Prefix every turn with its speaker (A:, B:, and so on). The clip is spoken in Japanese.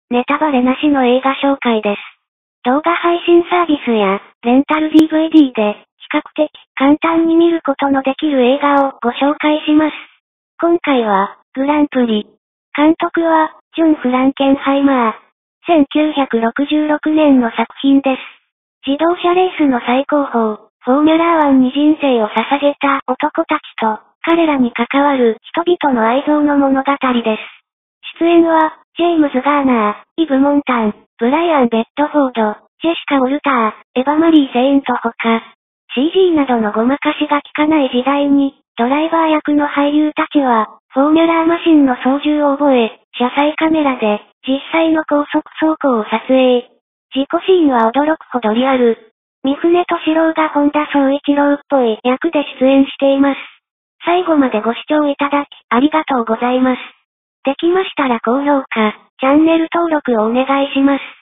A: ネタバレなしの映画紹介です。動画配信サービスや、レンタル DVD で、比較的簡単に見ることのできる映画をご紹介します。今回は、グランプリ。監督は、ジョン・フランケンハイマー。1966年の作品です。自動車レースの最高峰、フォーミュラー1に人生を捧げた男たちと、彼らに関わる人々の愛憎の物語です。出演は、ジェームズ・ガーナー、イブ・モンタン、ブライアン・ベッドフォード、ジェシカ・ウォルター、エヴァ・マリー・セイントほか、CG などのごまかしが効かない時代に、ドライバー役の俳優たちは、フォーミュラーマシンの操縦を覚え、車載カメラで、実際の高速走行を撮影。事故シーンは驚くほどリアル。三船敏郎が本田宗一郎っぽい役で出演しています。最後までご視聴いただき、ありがとうございます。できましたら高評価、チャンネル登録をお願いします。